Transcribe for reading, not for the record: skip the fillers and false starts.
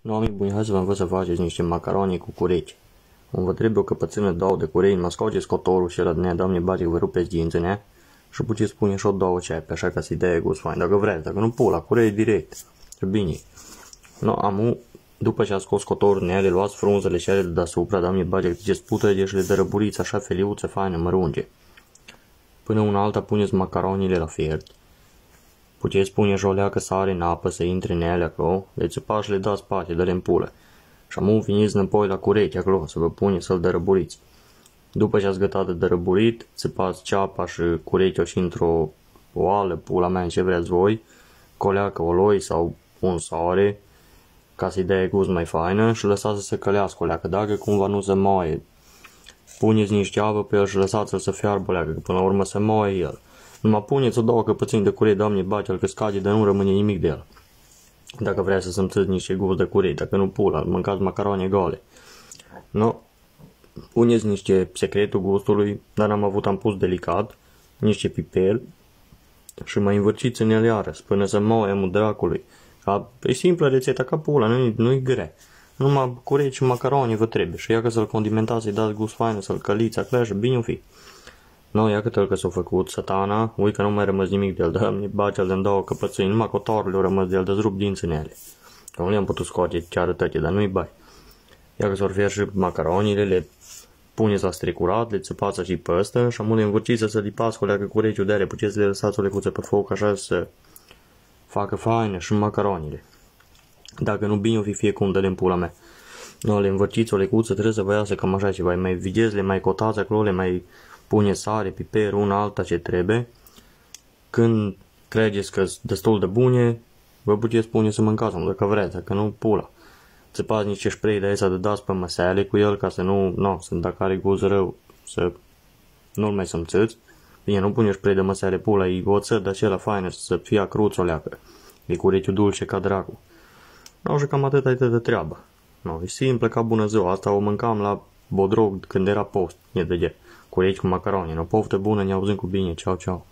No, amici buni, hai să vă învăț să faceți niște macaroni cu cureci. Vă trebuie o căpățână, două de curei, mă scoateți cotorul și ăla de nea, doamne, bate, vă rupeți dinții, nea? Și puteți pune și o două ceape, așa ca să-i dea gust fain, dacă vreți, dacă nu pula, curei direct. Și bine. No, după ce a scos cotorul, nea, le luați frunzele și ale de deasupra, doamne, bate, ce sputăge și le dărăburiți așa feliuțe, faine, mărunge. Până una alta puneți macaronile la fiert. Puteți pune și o leacă sare în apă să intre în ele acolo, le țipați și le dați spate, dă-le în pulă. Și veniți înapoi la curechi acolo, să vă pune să-l dărăburiți. După ce ați gătat de dărăburit, țipați ceapa și curechiul și într-o oală, pula mea, ce vreți voi, cu o leacă oloi sau un sare, ca să-i dea gust mai faină și lăsați să se călească o leacă, dacă cumva nu se moaie. Puneți niște apă pe el și lăsați-l să fiarbă o leacă, că până la urmă se moaie el. Numai puneți o două căpățâni de curei, doamne, bate-l că scade, dar nu rămâne nimic de el. Dacă vreți să simțiți niște gust de curei, dacă nu pula, mâncați macaroni gole. No, puneți niște secretul gustului, dar am pus delicat, niște piper și mai învârciți în el iarăs, până să moaie mult dracului. E simplă rețeta ca pula, nu-i grea. Numai curei și macaroni vă trebuie și ia că să-l condimentați, să-i dați gust fain, să-l căliți, acleașă, bine o fi. No, ia câte că s-a făcut satana, ui că nu mai rămas nimic de el, dar mi bate-l de-mi două căpățâni, numai cotorul le-au rămas de el, dă-ți rup dinți în ele. Că nu le-am putut scoate chiar tăte, dar nu-i bai. Ia că s-or fier și macaronile, le puneți la stricurat, le țăpați și pe ăsta și le învârciți să lipați cu leacă cureciul de ale, puteți să le lăsați o lecuță pe foc așa să facă faine și macaronile. Dacă nu bine o fi fie cum dă-le în pula mea. No, le învârciți o lecuță, trebuie să vă iasă cam așa ceva, mai vigezi, le mai cotați acolo, le mai pune sare, piper, una alta ce trebuie. Când credeți că sunt destul de bune, vă puteți pune să mâncați, dacă vreți, dacă nu, pula. Țipați niște spray de aia de dați pe măsele cu el, ca să să dacă are gust rău, să nu-l mai simțiți. Bine, nu pune spray de măsele, pula, e oțet de acela faină, să fie acruț o leacă. E cu urechiul dulce ca dracu. No, și cam atât ai de treabă. No, e simplă ca bună ziua, asta o mâncam la Bodrog când era post, e de ge. Cu urechi cu macaroni, no, poftă bună, ne auzim cu bine, ceau, ceau.